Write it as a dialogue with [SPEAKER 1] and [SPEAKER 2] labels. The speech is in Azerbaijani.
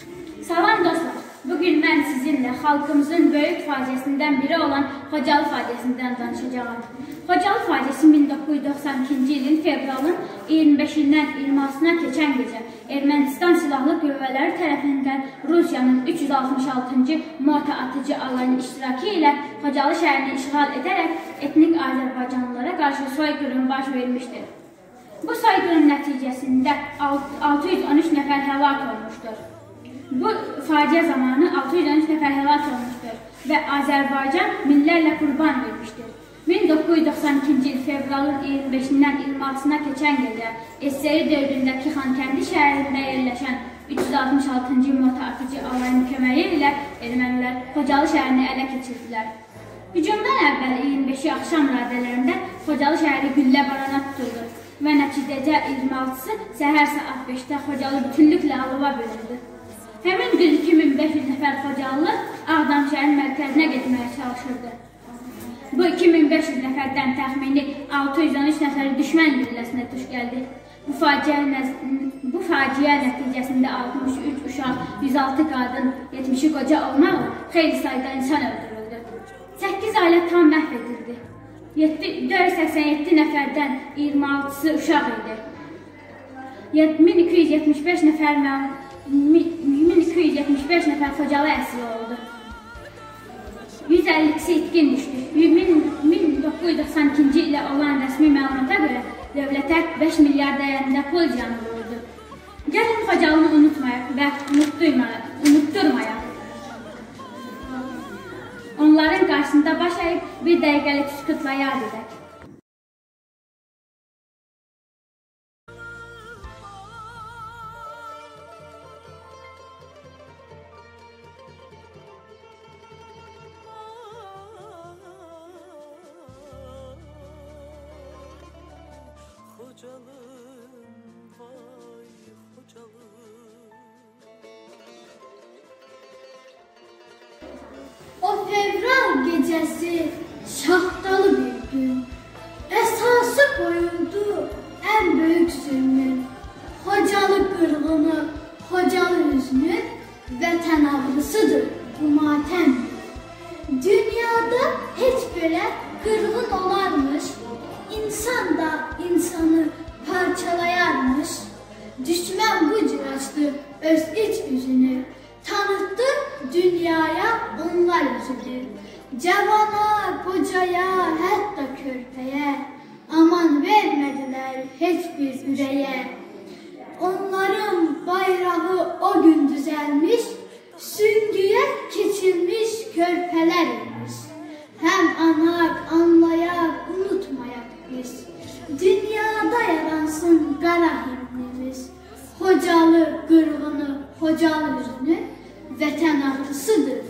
[SPEAKER 1] Salam dostlar, bugün mən sizinlə xalqımızın böyük faciəsindən biri olan Xocalı faciəsindən danışacağım. Xocalı faciəsi 1992-ci ilin fevralın 25-dən 26-sına keçən gecə Ermənistan Silahlı Qüvvələri tərəfindən Rusiyanın 366-cı mota atıcı alayının iştirakı ilə Xocalı şəhərini işğal edərək etnik Azərbaycanlılara qarşı soyqırım baş vermişdir. Bu soyqırım nəticəsində 613 nəfər həlak olmuşdur. Bu faciə zamanı 613 nəfər həlak olmuşdur və Azərbaycan minlərlə qurban vermişdir. 1992-ci il fevralın 25-dən 26-sına keçən gecə SSR dövründəki Xankəndi şəhərində yerləşən 366-cı mota atıcı alayının köməyi ilə ermənilər Xocalı şəhərini ələ keçirdilər. Hücumdan əvvəl 25-i axşam radələrində Xocalı şəhəri güllə barana tutuldu və nəticəcə 26-sı səhər saat 5-də Xocalı bütünlüklə alova bölündü. Həmin gün 2500 nəfər Xocalı Ağdam şəhərin mərkəzinə getməyə çalışırdı. Bu 2500 nəfərdən təxmini 613 nəfəri düşmən gülləsinə tuş gəldi. Bu faciə nəticəsində 63 uşaq, 106 qadın, 70-i qoca olmaqla xeyli sayda insan öldürüldü. 8 ailə tam məhv edildi. 487 nəfərdən 26-sı uşaq idi. 1275 nəfər Xocalı əsiri oldu. 152-si itkin düşdü. 1992-ci ilə olan rəsmi məlumata görə dövlətə 5 milyar dəyərində pul ziyanı vuruldu. Gəlin Xocalını unutmayaq və unutturmayaq. Onların qarşısında baş əyib bir dəqiqəlik sükutla yad edək.
[SPEAKER 2] O fevral gecəsi şahtalı bir gün, əsası qoyuldu ən böyük zülmün. Xocalı qırğını, Xocalı hüznü, vətən ağrısıdır bu matəm. Dünyada heç belə qırğın olarmış, insan da insanı parçalayarmış. Düşmən bu cür açdı öz iç üzünü, tanıttı dünyaya onlar yüzüdür. Cavana, qocaya, hətta körpəyə aman vermədilər heç bir ürəyə. Onların bayrağı o gün düzəlmiş, süngüyə keçilmiş körpələr imiş. Həm anaq, anlayaq, unutmayaq biz. Dünyada yaransın qara himnimiz. Xocalı qırğını, Xocalı hüznü, vətən ağrısıdır